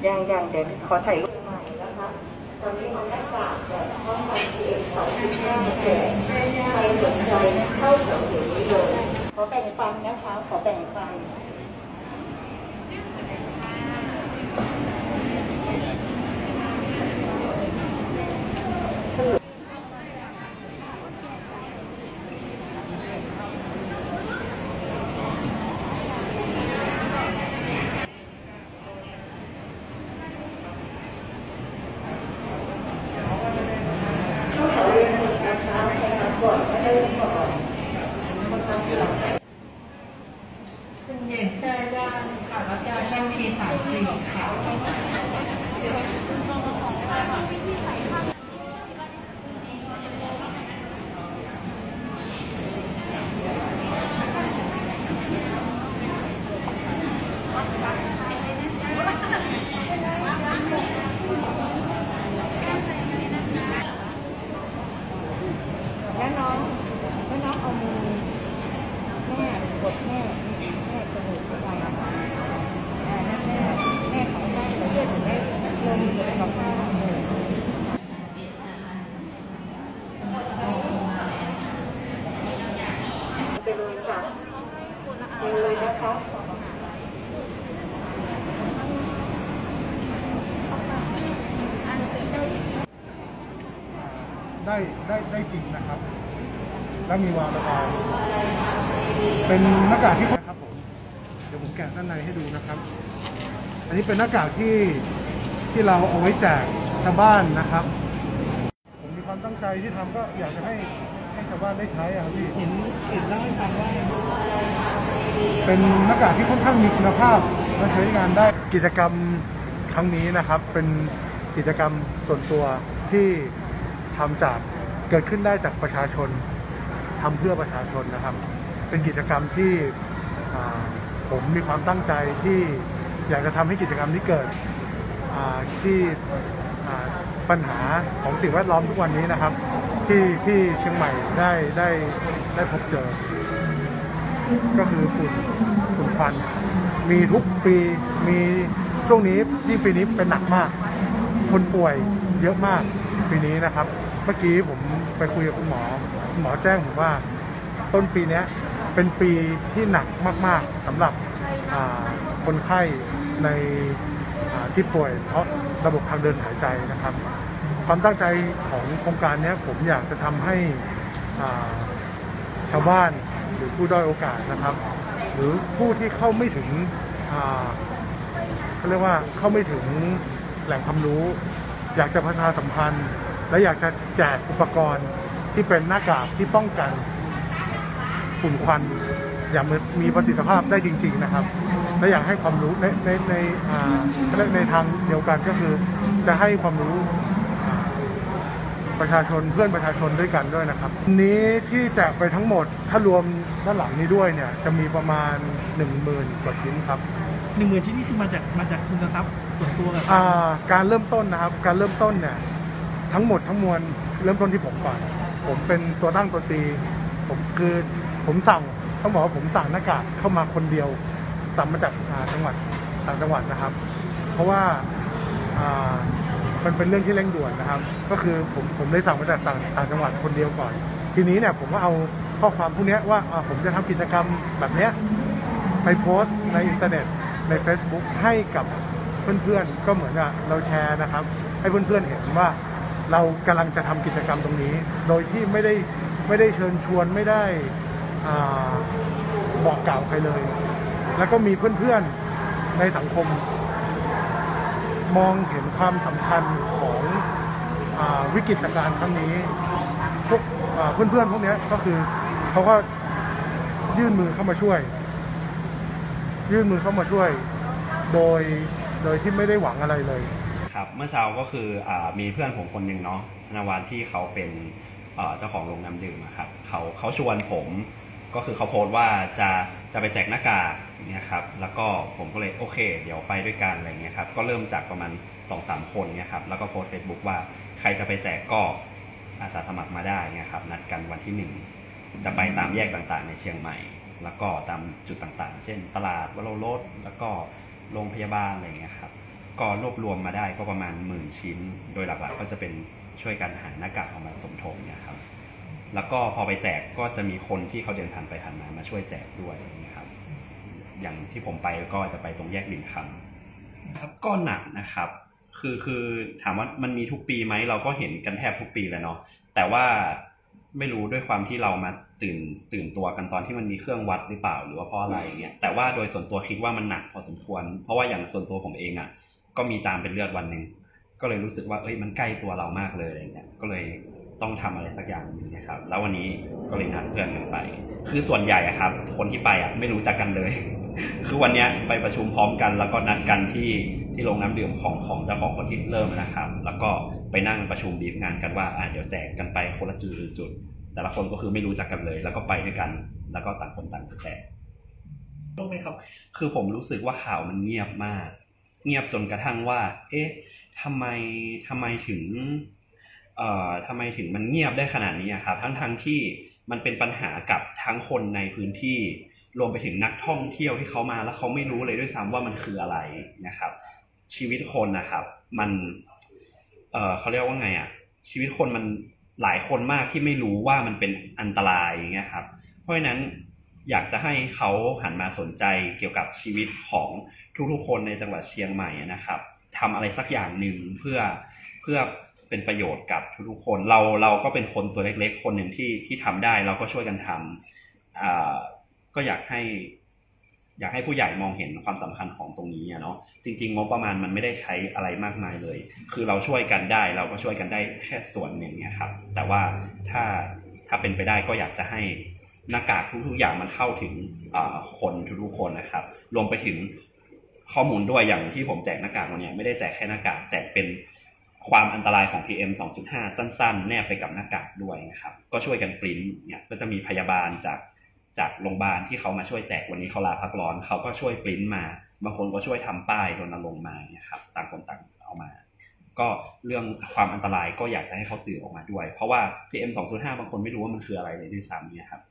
ยังเดี๋ยวขอถ่ายรูปใหม่นะคะตอนนี้มันได้กากแบบป้องกันPM2.5แก่ใครสนใจเข้าแถวเดี๋ยวนี้เลยขอแบ่งปันนะคะขอแบ่งปันคุณเย็นแช่ย่างค่ะแล้วจะช่างที34ค่ะแล้วน้องเอามือแม่กดแม่จมูกอะไรนั่นแม่ของได้เพื่อนถึงได้ลงอยู่กับข้าวไปเลยค่ะไปเลยนะคะได้จริงนะครับแล้วมีวาล์วระบายเป็นหน้ากากที่นะครับผมเดี๋ยวผมแกะด้านในให้ดูนะครับอันนี้เป็นหน้ากากที่เราเอาไว้แจกชาวบ้านนะครับผมมีความตั้งใจที่ทำก็อยากจะให้ชาวบ้านได้ใช้ครับพี่เห็นเล่าให้ฟังว่าเป็นหน้ากากที่ค่อนข้างมีคุณภาพและใช้งานได้กิจกรรมครั้งนี้นะครับเป็นกิจกรรมส่วนตัวที่ทำจากเกิดขึ้นได้จากประชาชนทำเพื่อประชาชนนะครับเป็นกิจกรรมที่ผมมีความตั้งใจที่อยากจะทำให้กิจกรรมนี้เกิดที่ปัญหาของสิ่งแวดล้อมทุกวันนี้นะครับที่เชียงใหม่ได้พบเจอก็คือฝุ่นควันมีทุกปีมีช่วงนี้ยิ่งปีนี้เป็นหนักมากคนป่วยเยอะมากปีนี้นะครับเมื่อกี้ผมไปคุยกับคุณหมอแจ้งผมว่าต้นปีนี้เป็นปีที่หนักมากๆสำหรับคนไข้ในที่ป่วยเพราะระบบทางเดินหายใจนะครับความตั้งใจของโครงการนี้ผมอยากจะทำให้ชาวบ้านหรือผู้ด้อยโอกาสนะครับหรือผู้ที่เข้าไม่ถึงเขาเรียกว่าเข้าไม่ถึงแหล่งความรู้อยากจะประชาสัมพันธ์และอยากจะแจกอุปกรณ์ที่เป็นหน้ากากที่ป้องกันฝุ่นควันอย่างมีประสิทธิภาพได้จริงๆนะครับและอยากให้ความรู้ในทางเดียวกันก็คือจะให้ความรู้ประชาชนเพื่อนประชาชนด้วยกันด้วยนะครับนี้ที่แจกไปทั้งหมดถ้ารวมด้านหลังนี้ด้วยเนี่ยจะมีประมาณ 10,000 กว่าชิ้นครับ 10,000 ชิ้นนี่คือมาจากทุนทรัพย์ส่วนตัวกันการเริ่มต้นนะครับการเริ่มต้นเนี่ยทั้งหมดทั้งมวลเริ่มต้นที่ผมก่อนผมเป็นตัวตั้งตัวตีผมสั่งต้องบอกว่าผมสั่งหน้ากากเข้ามาคนเดียวสั่งมาจากต่างจังหวัดนะครับเพราะว่ามันเป็นเรื่องที่เร่งด่วนนะครับก็คือผมได้สั่งมาจากต่างจังหวัดคนเดียวก่อนทีนี้เนี่ยผมก็เอาข้อความพวกนี้ว่าผมจะทำกิจกรรมแบบนี้ไปโพสต์ในอินเทอร์เน็ตใน Facebook ให้กับเพื่อนๆก็เหมือนกับเราแชร์นะครับให้เพื่อนๆเห็นว่าเรากำลังจะทำกิจกรรมตรงนี้โดยที่ไม่ได้เชิญชวนไม่ได้บอกกล่าวใครเลยแล้วก็มีเพื่อนๆในสังคมมองเห็นความสำคัญของวิกฤตการณ์ครั้งนี้พวกเพื่อนๆพวกนี้ก็คือเขาก็ยื่นมือเข้ามาช่วยโดยที่ไม่ได้หวังอะไรเลยครับเมื่อเช้าก็คือมีเพื่อนผมคนหนึ่งเนาะนวันที่เขาเป็นเจ้าของโรงน้ำดื่มครับเขาชวนผมก็คือเขาโพสต์ว่าจะไปแจกหน้ากากเนี่ยครับแล้วก็ผมก็เลยโอเคเดี๋ยวไปด้วยกันอะไรเงี้ยครับก็เริ่มจากประมาณ 2-3 คนเนี่ยครับแล้วก็โพสต์ Facebook ว่าใครจะไปแจกก็อาสาสมัครมาได้เนี่ยครับนัดกันวันที่1จะไปตามแยกต่างๆในเชียงใหม่แล้ว แล้วก็ตามจุดต่างๆเช่นตลาดวโรรสแล้วก็โรงพยาบาลอะไรเงี้ยครับก็รวบรวมมาได้ก็ประมาณ10,000 ชิ้นโดยหลักๆก็จะเป็นช่วยกันหาหน้ากากออกมาสมทบเนี่ยครับแล้วก็พอไปแจกก็จะมีคนที่เขาเดินผ่านไปผ่านมาช่วยแจกด้วยนะครับอย่างที่ผมไปก็จะไปตรงแยกริมคำครับก็หนักนะครับคือถามว่ามันมีทุกปีไหมเราก็เห็นกันแทบทุกปีเลยเนาะแต่ว่าไม่รู้ด้วยความที่เรามาตื่นตัวกันตอนที่มันมีเครื่องวัดหรือเปล่าหรือว่าเพราะอะไรเงี้ยแต่ว่าโดยส่วนตัวคิดว่ามันหนักพอสมควรเพราะว่าอย่างส่วนตัวผมเองอ่ะก็มีตามเป็นเลือดวันนึงก็เลยรู้สึกว่ามันใกล้ตัวเรามากเลยอะไรเงี้ยก็เลยต้องทำอะไรสักอย่างนึงนะครับแล้ววันนี้ก็เลยนัดเพื่อนกันไปคือส่วนใหญ่อะครับคนที่ไปอะไม่รู้จักกันเลย คือวันนี้ไปประชุมพร้อมกันแล้วก็นัดกันที่โรงน้ำดื่มของเจ้าของคนที่เริ่มนะครับแล้วก็ไปนั่งประชุมบีฟงานกันว่าเดี๋ยวแจกกันไปคนละจุดแต่ละคนก็คือไม่รู้จักกันเลยแล้วก็ไปด้วยกันแล้วก็ต่างคนต่างแจกรู้ไหมครับคือผมรู้สึกว่าข่าวมันเงียบมากเงียบจนกระทั่งว่าทำไมถึงมันเงียบได้ขนาดนี้ครับทั้งที่มันเป็นปัญหากับทั้งคนในพื้นที่รวมไปถึงนักท่องเที่ยวที่เขามาแล้วเขาไม่รู้เลยด้วยซ้ำว่ามันคืออะไรนะครับชีวิตคนนะครับมันเขาเรียกว่าไงชีวิตคนมันหลายคนมากที่ไม่รู้ว่ามันเป็นอันตรายอย่างเงี้ยครับเพราะฉะนั้นอยากจะให้เขาหันมาสนใจเกี่ยวกับชีวิตของทุกๆคนในจังหวัดเชียงใหม่นะครับทำอะไรสักอย่างหนึ่งเพื่อเป็นประโยชน์กับทุกๆคนเราก็เป็นคนตัวเล็กๆคนหนึ่งที่ทำได้เราก็ช่วยกันทำก็อยากให้ผู้ใหญ่มองเห็นความสำคัญของตรงนี้เนาะจริงๆงบประมาณมันไม่ได้ใช้อะไรมากมายเลยคือเราช่วยกันได้เราก็ช่วยกันได้แค่ส่วนหนึ่งเนี่ยครับแต่ว่าถ้าเป็นไปได้ก็อยากจะให้หน้ากากทุกๆอย่างมันเข้าถึงคนทุกๆคนนะครับรวมไปถึงข้อมูลด้วยอย่างที่ผมแจกหน้ากากวันนี้ไม่ได้แจกแค่หน้ากากแจกเป็นความอันตรายของ PM 2.5 สั้นๆแนบไปกับหน้ากากด้วยนะครับก็ช่วยกันปริ้นเนี่ยก็จะมีพยาบาลจากโรงพยาบาลที่เขามาช่วยแจกวันนี้เขาลาพักร้อนเขาก็ช่วยปริ้นมาบางคนก็ช่วยทำป้ายรณรงค์มาเนี่ยครับต่างคนต่างเอามาก็เรื่องความอันตรายก็อยากจะให้เขาสื่อออกมาด้วยเพราะว่า PM 2.5 บางคนไม่รู้ว่ามันคืออะไรเลยด้วยซ้ำเนี่ยครับ